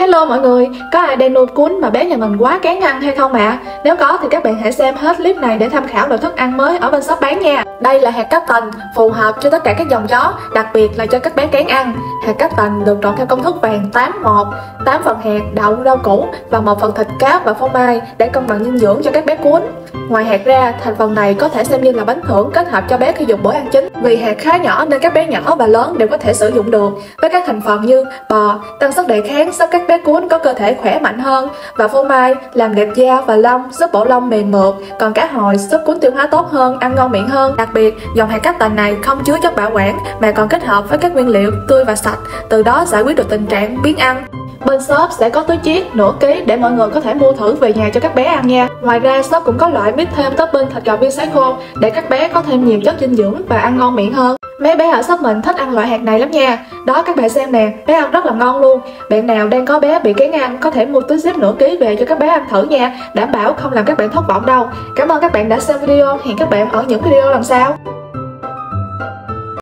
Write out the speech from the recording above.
Hello mọi người, có ai đang nuôi cuốn mà bé nhà mình quá kén ăn hay không ạ? Nếu có thì các bạn hãy xem hết clip này để tham khảo loại thức ăn mới ở bên shop bán nha. Đây là hạt cát tần, phù hợp cho tất cả các dòng chó, đặc biệt là cho các bé kén ăn. Hạt cát tần được trộn theo công thức vàng 8-1, 8 phần hạt, đậu, rau củ và 1 phần thịt cá và phô mai để cân bằng dinh dưỡng cho các bé cuốn. Ngoài hạt ra, thành phần này có thể xem như là bánh thưởng kết hợp cho bé khi dùng bữa ăn chính. Vì hạt khá nhỏ nên các bé nhỏ và lớn đều có thể sử dụng được, với các thành phần như bò tăng sức đề kháng giúp các bé cuốn có cơ thể khỏe mạnh hơn, và phô mai làm đẹp da và lông giúp bộ lông mềm mượt, còn cá hồi giúp cuốn tiêu hóa tốt hơn, ăn ngon miệng hơn. Đặc biệt, dòng hạt cát tần này không chứa chất bảo quản mà còn kết hợp với các nguyên liệu tươi và sạch, từ đó giải quyết được tình trạng biếng ăn. Bên shop sẽ có túi chiết nửa ký để mọi người có thể mua thử về nhà cho các bé ăn nha. Ngoài ra shop cũng có loại mix thêm topping thịt gà viên sấy khô để các bé có thêm nhiều chất dinh dưỡng và ăn ngon miệng hơn. Mấy bé ở shop mình thích ăn loại hạt này lắm nha. Đó các bạn xem nè, bé ăn rất là ngon luôn. Bạn nào đang có bé bị kén ăn có thể mua túi zip nửa ký về cho các bé ăn thử nha. Đảm bảo không làm các bạn thất vọng đâu. Cảm ơn các bạn đã xem video, hẹn các bạn ở những video lần sau.